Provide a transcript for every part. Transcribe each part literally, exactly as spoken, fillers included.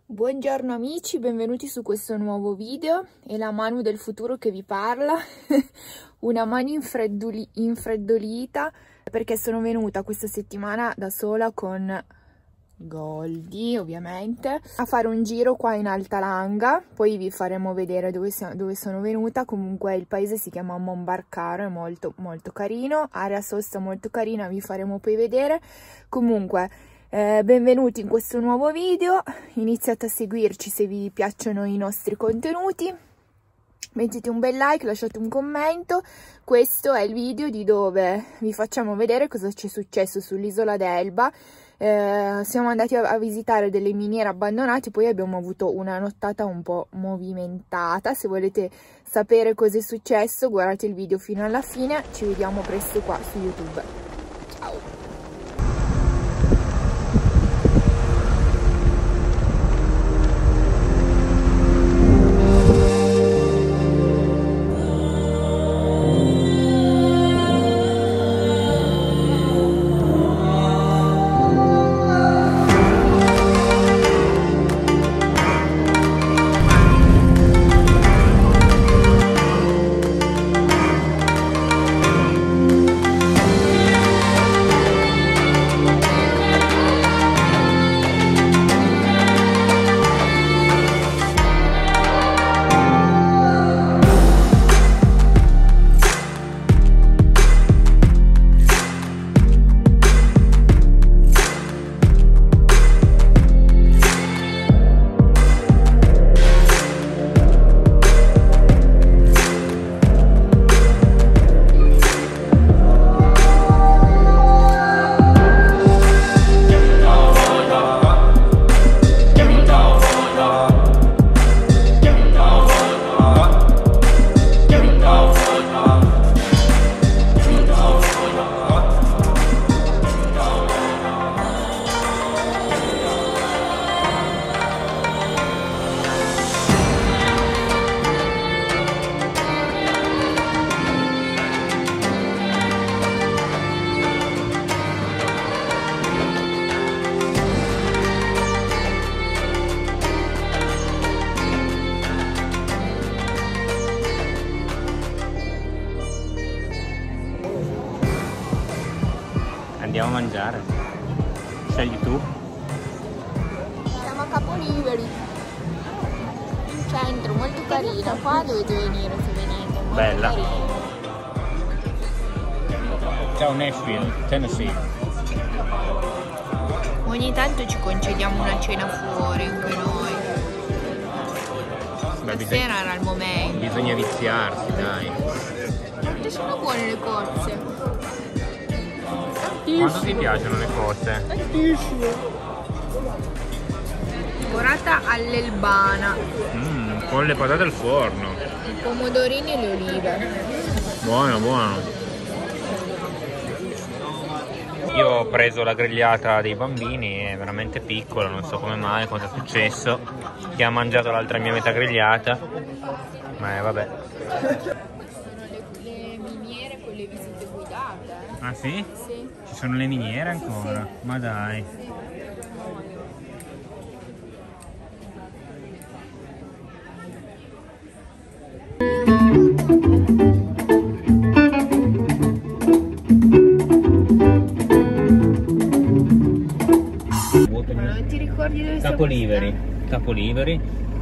Buongiorno amici, benvenuti su questo nuovo video. È la Manu del futuro che vi parla. Una Manu infreddoli infreddolita perché sono venuta questa settimana da sola con Goldi, ovviamente, a fare un giro qua in Alta Langa. Poi vi faremo vedere dove, dove sono venuta. Comunque il paese si chiama Monbarcaro, è molto molto carino, area sosta molto carina, vi faremo poi vedere. Comunque Eh, benvenuti in questo nuovo video, iniziate a seguirci se vi piacciono i nostri contenuti, mettete un bel like, lasciate un commento. Questo è il video di dove vi facciamo vedere cosa c'è successo sull'isola d'Elba. Eh, siamo andati a, a visitare delle miniere abbandonate, poi abbiamo avuto una nottata un po' movimentata. Se volete sapere cosa è successo, guardate il video fino alla fine. Ci vediamo presto qua su YouTube. Ciao! Andiamo a mangiare. Scegli tu. Siamo a Capoliveri, in centro, molto carina. Qua dovete venire se venite, molto bella. Carino. Ciao Nashville, Tennessee. Ogni tanto ci concediamo una cena fuori anche noi. Beh, Stasera era il momento. Bisogna viziarsi, dai. Quante sono buone le cozze? Quanto ti piacciono le cozze? Tantissimo. Dorata all'elbana. Mm, con le patate al forno. I pomodorini e le olive. Buono, buono. Io ho preso la grigliata dei bambini, è veramente piccola, non so come mai, cosa è successo. Chi ha mangiato l'altra mia metà grigliata. Ma eh, vabbè. Sono le, le miniere con le visite guidate. Ah sì? Sì. Ci sono le miniere ancora? Sì. Ma dai. Non ti ricordi dove siamo Capoliveri. stati? Capoliveri.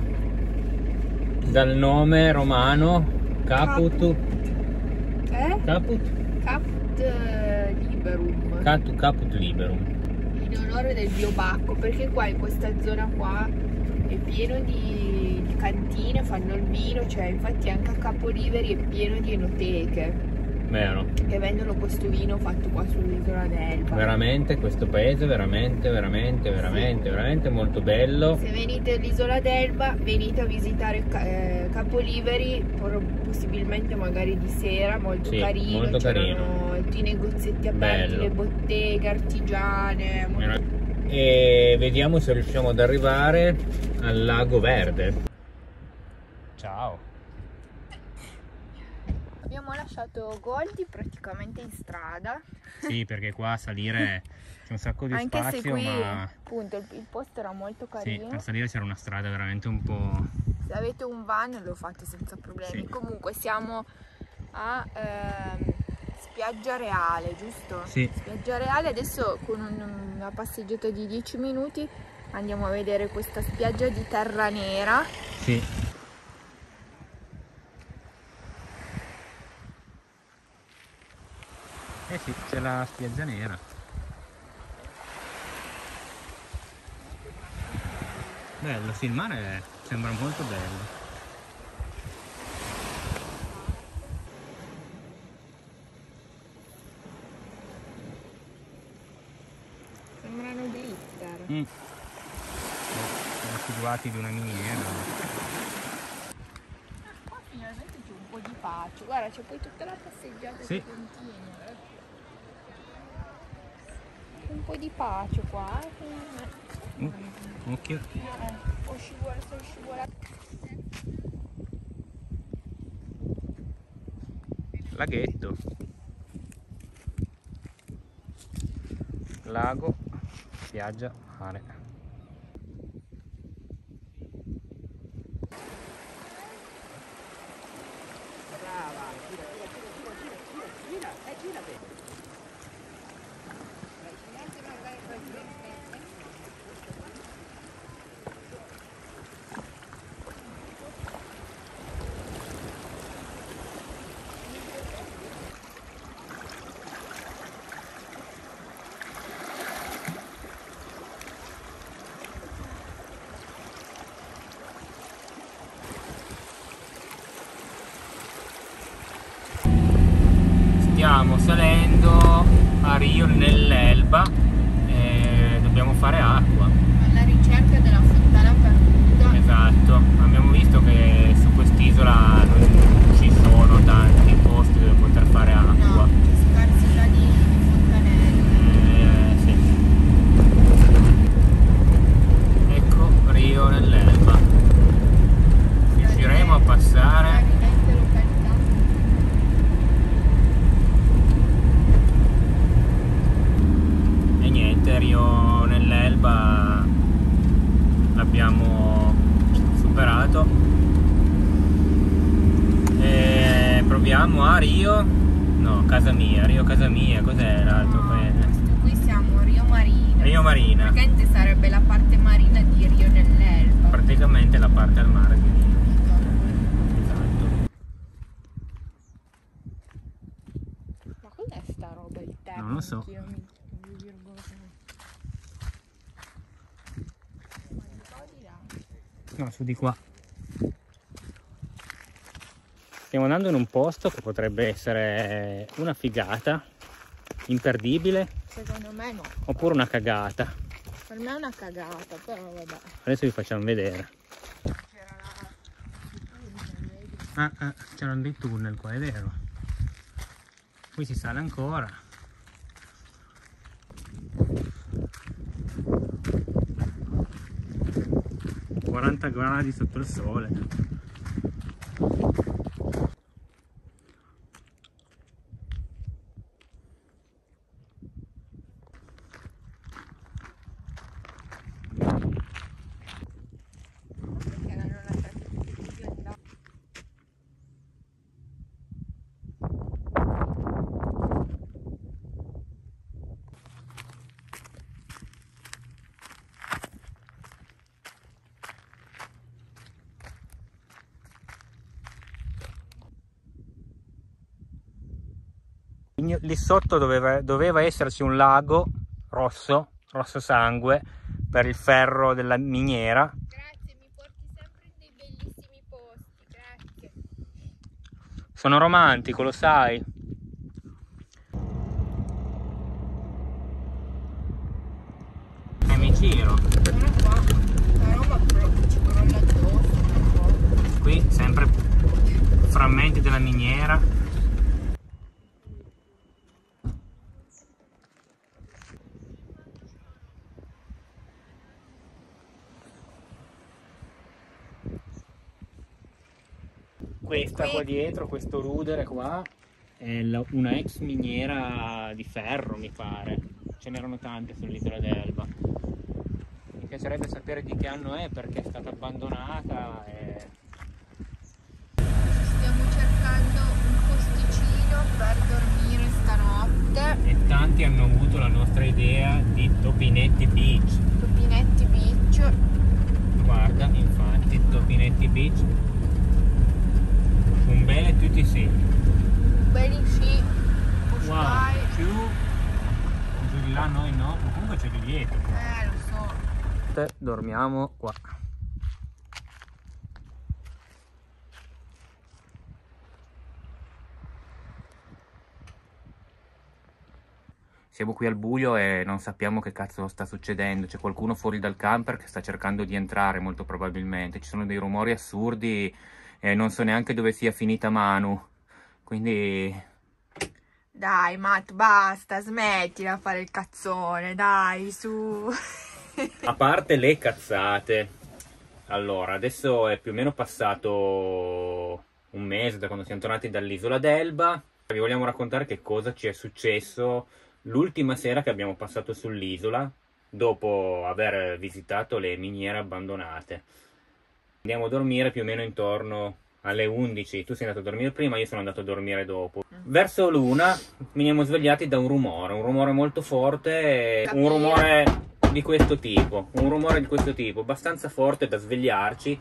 Dal nome romano Caput. Eh? Caput? Caput Liberum. Caput, Caput Liberum. In onore del biobacco, perché qua in questa zona qua è pieno di, di cantine, fanno il vino, cioè infatti anche a Capoliveri è pieno di enoteche Vero. che vendono questo vino fatto qua sull'isola d'Elba. Veramente questo paese veramente veramente veramente veramente molto bello. Se venite all'isola d'Elba venite a visitare eh, Capoliveri, possibilmente magari di sera, molto sì, carino, molto carino. Tutti i negozietti aperti, bello. Le botteghe artigiane, molto... E vediamo se riusciamo ad arrivare al Lago Verde. Ciao. Abbiamo abbiamo lasciato Goldie praticamente in strada. Sì, perché qua a salire c'è un sacco di Anche spazio, se qui, ma appunto, il, il posto era molto carino. sì, per salire c'era una strada veramente un po'... Se avete un van lo fate senza problemi. Sì. Comunque siamo a ehm, Spiaggia Reale, giusto? Sì. Spiaggia Reale, adesso con un, una passeggiata di dieci minuti andiamo a vedere questa spiaggia di terra nera. Sì. Eh sì, c'è la spiaggia nera. Bello, sì, il mare sembra molto bello. Sembrano glitter. Mm. Siamo situati di una miniera. Qua finalmente c'è un po' di pace. Guarda, c'è poi tutta la passeggiata Sì. che continua. Un po' di pace qua. Uh, occhio. Eh, ho scivolato, sono scivolato. Laghetto. Lago, spiaggia, mare. Brava, gira, gira, gira, gira, gira, gira, eh, gira bene. Stiamo salendo a Rio nell'Elba e dobbiamo fare acqua. Alla ricerca della fontana perduta. Esatto, abbiamo visto che su quest'isola non ci sono tanti posti dove poter fare acqua. No, scarsità di fontanelle. Eh, sì. Ecco Rio nell'Elba. Riusciremo a passare. E niente, Rio nell'Elba l'abbiamo superato e proviamo a Rio, no, casa mia, Rio casa mia, cos'è l'altro? No, qui siamo a Rio Marina. Rio Marina. Praticamente sarebbe la parte marina di Rio nell'Elba. Praticamente la parte al mare di Rio. Esatto. Ma cos'è sta roba di terra? Non lo so. No, su di qua. Stiamo andando in un posto che potrebbe essere una figata, imperdibile, Secondo me no. oppure una cagata. Per me è una cagata, però vabbè. Adesso vi facciamo vedere. C'era la... Ah, ah, c'erano dei tunnel qua, è vero. Qui si sale ancora. quaranta gradi sotto il sole. Lì sotto doveva, doveva esserci un lago rosso, rosso sangue, per il ferro della miniera. Grazie, mi porti sempre in dei bellissimi posti, grazie. Sono romantico, lo sai. E mi giro. Sono qua, la roba proprio ci crolla addosso. Qui sempre frammenti della miniera. Questa Qui. qua dietro, questo rudere qua, è la- una ex miniera di ferro, mi pare. Ce n'erano tante sull'isola d'Elba. Mi piacerebbe sapere di che anno è, perché è stata abbandonata e... Stiamo cercando un posticino per dormire stanotte. e tanti hanno avuto la nostra idea di Topinetti Beach. Topinetti Beach. Guarda, infatti, Topinetti Beach. Un bel tutti sì. Belli sì. Wow, Postai. più giù di là noi no, comunque c'è di dietro. Eh, lo so. Dormiamo qua. Siamo qui al buio e non sappiamo che cazzo sta succedendo. C'è qualcuno fuori dal camper che sta cercando di entrare, molto probabilmente. Ci sono dei rumori assurdi e non so neanche dove sia finita Manu. Quindi... Dai, Matt, basta, smettila a fare il cazzone, dai, su. A parte le cazzate, allora, adesso è più o meno passato un mese da quando siamo tornati dall'isola d'Elba. Vi vogliamo raccontare che cosa ci è successo l'ultima sera che abbiamo passato sull'isola, dopo aver visitato le miniere abbandonate. Andiamo a dormire più o meno intorno alle undici. Tu sei andato a dormire prima, io sono andato a dormire dopo. Verso l'una veniamo svegliati da un rumore, un rumore molto forte, un rumore di questo tipo, un rumore di questo tipo, abbastanza forte da svegliarci.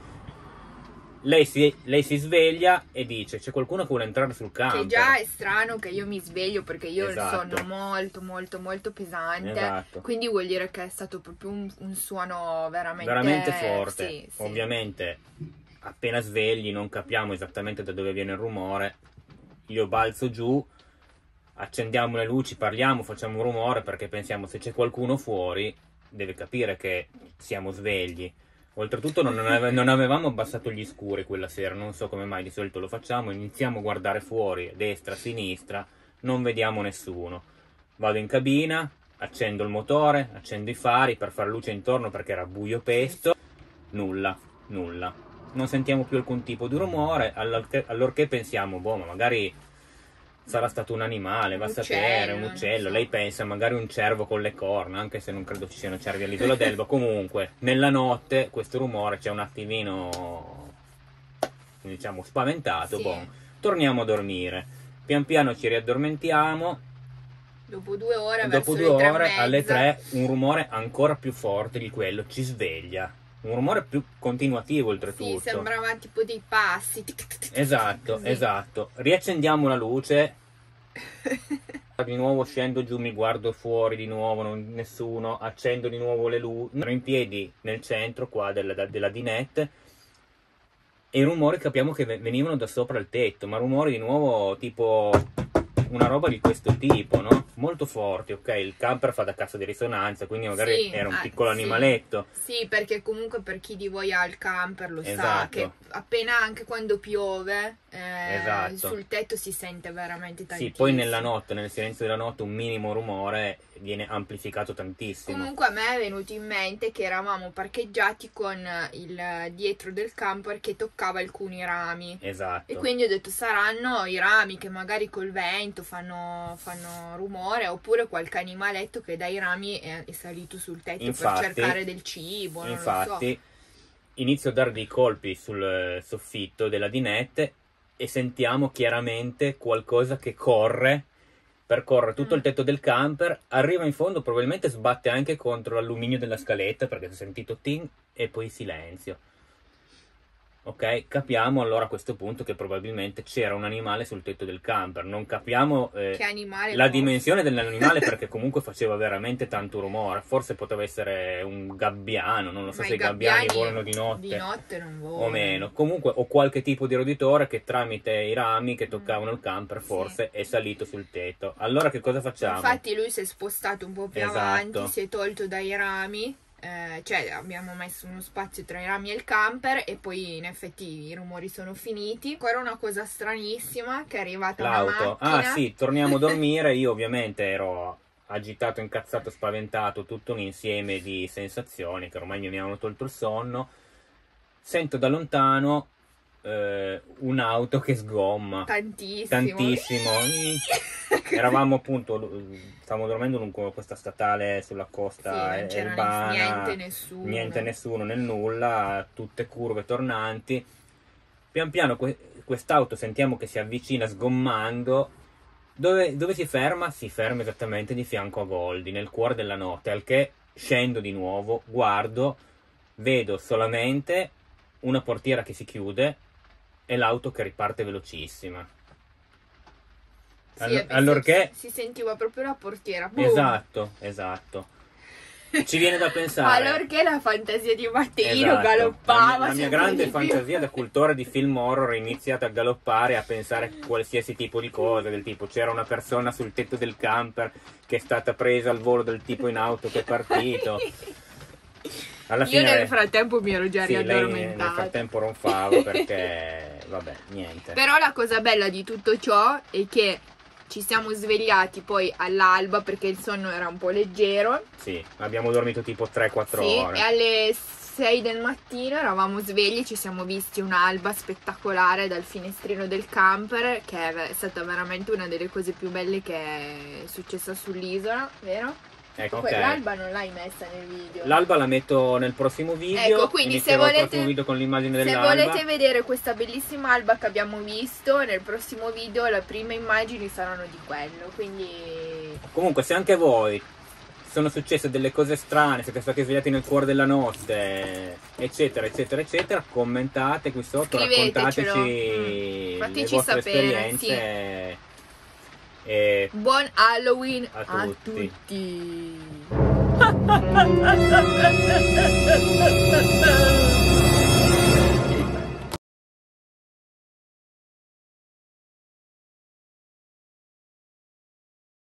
Lei si, lei si sveglia e dice: c'è qualcuno che vuole entrare sul camper. Che già è strano che io mi sveglio, perché io ho il Esatto. sonno molto molto molto pesante. Esatto. Quindi vuol dire che è stato proprio un, un suono veramente, Veramente forte. Sì, sì. Ovviamente appena svegli non capiamo esattamente da dove viene il rumore. Io balzo giù, accendiamo le luci, parliamo, facciamo un rumore, perché pensiamo: se c'è qualcuno fuori deve capire che siamo svegli. Oltretutto non, ave non avevamo abbassato gli scuri quella sera, non so come mai, di solito lo facciamo. Iniziamo a guardare fuori, destra, sinistra, non vediamo nessuno. Vado in cabina, accendo il motore, accendo i fari per far luce intorno perché era buio pesto. Nulla, nulla. Non sentiamo più alcun tipo di rumore, allorché, allorché pensiamo: boh, ma magari sarà stato un animale, va a sapere, un uccello. Lei pensa magari un cervo con le corna, anche se non credo ci siano cervi all'isola d'Elba. Comunque, nella notte questo rumore c'è un attimino, diciamo, spaventato. Sì. Boh, torniamo a dormire. Pian piano ci riaddormentiamo. Dopo due ore, Dopo verso due le tre e ore, mezza, alle tre, un rumore ancora più forte di quello ci sveglia. Un rumore più continuativo, oltretutto. sì, sembrava tipo dei passi. Esatto, Così. esatto. Riaccendiamo la luce. Di nuovo scendo giù, mi guardo fuori di nuovo, non, nessuno. Accendo di nuovo le luci. Ero in piedi nel centro qua della, della dinette. E i rumori capiamo che venivano da sopra il tetto. Ma rumori di nuovo tipo una roba di questo tipo, no? Molto forti, ok? Il camper fa da cassa di risonanza, quindi magari Sì, era un ah, piccolo sì. animaletto. Sì, perché comunque per chi di voi ha il camper lo sa Esatto. che appena, anche quando piove, eh, Esatto. sul tetto si sente veramente tantissimo. Sì, poi nella notte, nel silenzio della notte, un minimo rumore viene amplificato tantissimo. Comunque a me è venuto in mente che eravamo parcheggiati con il dietro del camper che toccava alcuni rami. Esatto. E quindi ho detto: saranno i rami che magari col vento fanno, fanno rumore, oppure qualche animaletto che dai rami è, è salito sul tetto Infatti, per cercare del cibo, non Infatti, lo so. inizio a dare dei colpi sul soffitto della dinette e sentiamo chiaramente qualcosa che corre, percorre tutto Mm. il tetto del camper, arriva in fondo, probabilmente sbatte anche contro l'alluminio della scaletta perché si è sentito ting, e poi silenzio. Ok, capiamo allora a questo punto che probabilmente c'era un animale sul tetto del camper. Non capiamo eh, Che animale la fosse. dimensione dell'animale, perché comunque faceva veramente tanto rumore. Forse poteva essere un gabbiano, non lo so Ma se i i gabbiani gabbiani volano di notte, Di notte non volano. o meno. Comunque, o qualche tipo di roditore che tramite i rami che toccavano il camper forse Sì. è salito sul tetto. Allora che cosa facciamo? Infatti lui si è spostato un po' più Esatto. avanti, si è tolto dai rami, eh, cioè abbiamo messo uno spazio tra i rami e il camper, e poi in effetti i rumori sono finiti. Ancora una cosa stranissima, che è arrivata una L'auto. macchina. Ah sì, torniamo a dormire. Io ovviamente ero agitato, incazzato, spaventato, tutto un insieme di sensazioni che ormai mi avevano tolto il sonno. Sento da lontano eh, un'auto che sgomma. Tantissimo. Tantissimo. Eravamo appunto, stavamo dormendo lungo questa statale sulla costa sì, non c'era Elbana, niente, nessuno. Niente, nessuno nel nulla, tutte curve tornanti. Pian piano que quest'auto sentiamo che si avvicina sgommando. Dove, dove si ferma? Si ferma esattamente di fianco a Goldie, nel cuore della notte, al che scendo di nuovo, guardo, vedo solamente una portiera che si chiude e l'auto che riparte velocissima. Sì, All allorché si sentiva proprio la portiera. Boom. Esatto, esatto. Ci viene da pensare. Allorché la fantasia di Matteino esatto. galoppava. La mia, la mia grande fantasia da cultore di film horror è iniziata a galoppare, a pensare a qualsiasi tipo di cosa, del tipo c'era una persona sul tetto del camper che è stata presa al volo del tipo in auto che è partito. Alla fine, io nel frattempo mi ero già sì, riaddormentata. lei nel frattempo ronfavo perché vabbè, niente. Però la cosa bella di tutto ciò è che ci siamo svegliati poi all'alba perché il sonno era un po' leggero. Sì, abbiamo dormito tipo tre quattro sì, ore. E alle sei del mattino eravamo svegli, ci siamo visti un'alba spettacolare dal finestrino del camper, che è stata veramente una delle cose più belle che è successa sull'isola, vero? Ecco, okay. Okay. L'alba non l'hai messa nel video. L'alba la metto nel prossimo video. Ecco, quindi se volete, il prossimo video con l'immagine se dell'alba. volete vedere questa bellissima alba che abbiamo visto, nel prossimo video le prime immagini saranno di quello. Quindi comunque, se anche voi sono successe delle cose strane, siete stati svegliati nel cuore della notte, eccetera, eccetera, eccetera, commentate qui sotto, raccontateci mm. le vostre sapere, esperienze. Sì. E buon Halloween a a tutti. tutti.